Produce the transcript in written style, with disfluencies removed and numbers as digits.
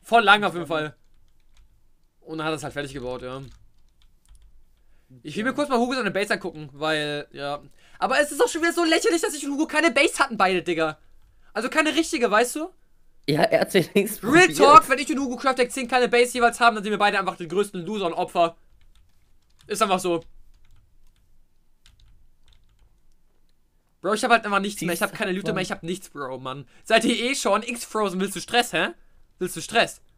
Voll lang auf jeden Fall. Und dann hat er es halt fertig gebaut, ja. Ich will mir kurz mal Hugo seine Base angucken, weil, ja. Aber es ist auch schon wieder so lächerlich, dass ich und Hugo keine Base hatten, beide, Digga. Also keine richtige, weißt du? Ja, er hat sich nichts Real probiert. Talk, wenn ich und Hugo Craft Deck 10 kleine Base jeweils haben, dann sind wir beide einfach die größten Loser und Opfer. Ist einfach so. Bro, ich habe halt einfach nichts mehr. Ich habe keine Looter mehr, ich habe nichts, Bro, Mann. Seid ihr eh schon X-Frozen? Willst du Stress, hä? Willst du Stress?